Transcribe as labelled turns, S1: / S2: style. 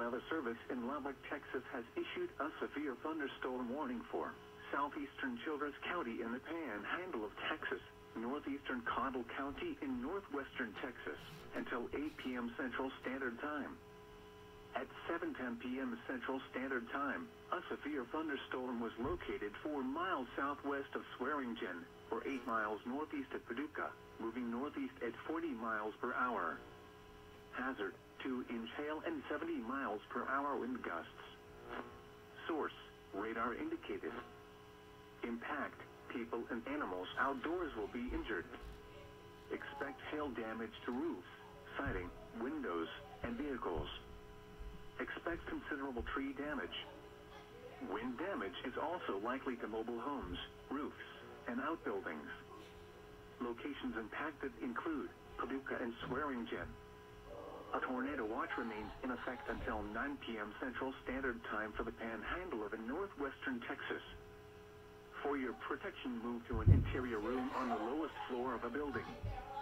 S1: Weather Service in Lubbock, Texas has issued a severe thunderstorm warning for southeastern Childress County in the Panhandle of Texas, northeastern Cottle County in northwestern Texas, until 8 p.m. Central Standard Time. At 7:10 p.m. Central Standard Time, a severe thunderstorm was located 4 miles southwest of Swearingen, or 8 miles northeast of Paducah, moving northeast at 40 miles per hour. Hazard, 2-inch hail and 70 miles per hour wind gusts. Source, radar indicated. Impact, people and animals outdoors will be injured. Expect hail damage to roofs, siding, windows, and vehicles. Expect considerable tree damage. Wind damage is also likely to mobile homes, roofs, and outbuildings. Locations impacted include Paducah and Swearingen. A tornado watch remains in effect until 9 p.m. Central Standard Time for the Panhandle of northwestern Texas. For your protection, move to an interior room on the lowest floor of a building.